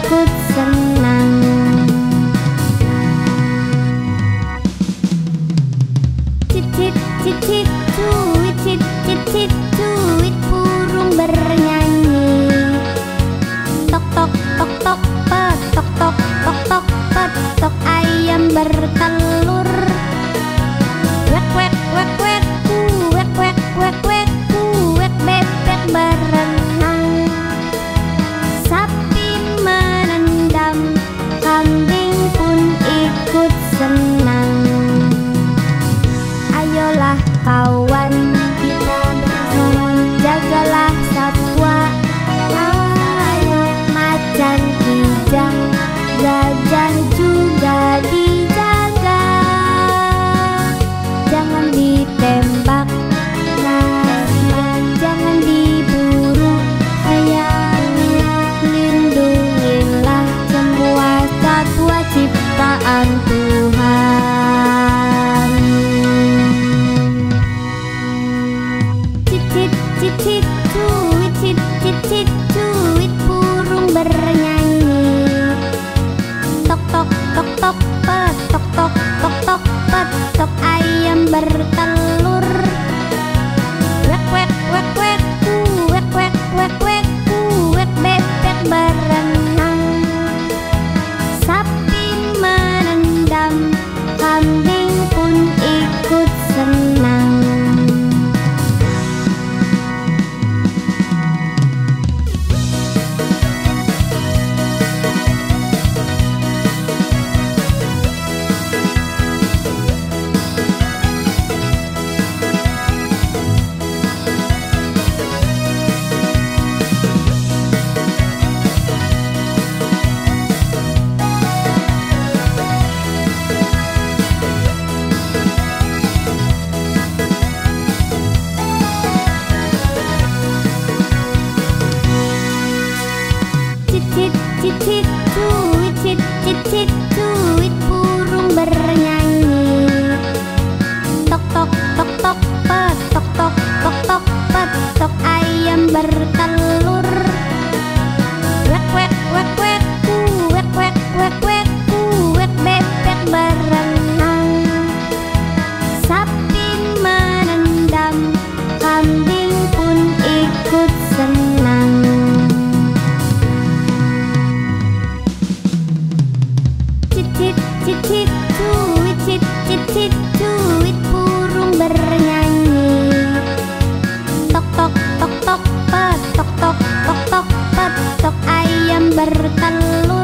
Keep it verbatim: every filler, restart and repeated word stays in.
ikut senang. Cicit cicit cuit, cicit cicit cuit, burung bernyanyi. Tok tok tok tok pet, tok tok tok tok pet, tok ayam bertelur. Wek wek wek wek kuek wek wek wek kuek, bebek berenang. Sapi menendam, kambing pun ikut senang. Ayolah kawan, kita bersama, jagalah satwa. Ayo macan kijang, gajah juga dijaga. Jangan ditembak, nah, jangan diburu. Sayangnya lindungilah semua satwa ciptaan Tuhan. Cicit cicit cuit, cicit cicit cuit, burung bernyanyi. Tok tok tok tok pet, tok tok tok tok pet, tok ayam bertelur. Wek wek wek wek kuek wek wek wek kuek, bebek berenang. Sapi menendam, kambing pun ikut senang. Cicit cicit cuit, cicit cicit cuit, burung bernyanyi. Tok tok tok tok pet, tok tok tok tok pet, tok ayam bertelur. Wek wek wek wek kuek wek wek wek kuek, bebek berenang. Sapi menendam, kambing pun ikut senang. Cicit cicit cuit, cicit cicit cuit, burung bernyanyi. Tok tok tok tok pet, tok tok tok tok pet, tok ayam bertelur.